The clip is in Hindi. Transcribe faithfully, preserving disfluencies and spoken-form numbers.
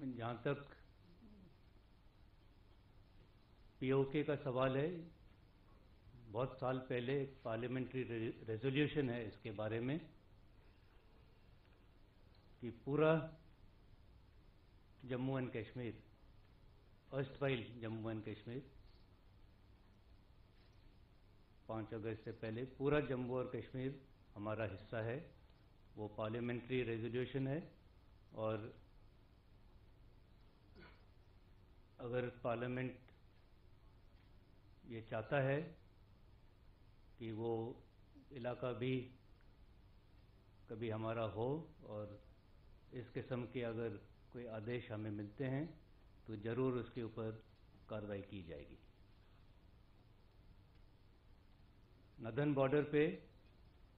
जहाँ तक पीओके का सवाल है, बहुत साल पहले एक पार्लियामेंट्री रेजोल्यूशन है इसके बारे में कि पूरा Jammu and Kashmir, erstwhile Jammu and Kashmir, पाँच अगस्त से पहले पूरा जम्मू और कश्मीर हमारा हिस्सा है। वो पार्लियामेंट्री रेजोल्यूशन है और अगर पार्लियामेंट ये चाहता है कि वो इलाका भी कभी हमारा हो और इस किस्म के अगर कोई आदेश हमें मिलते हैं तो ज़रूर उसके ऊपर कार्रवाई की जाएगी। नदन बॉर्डर पे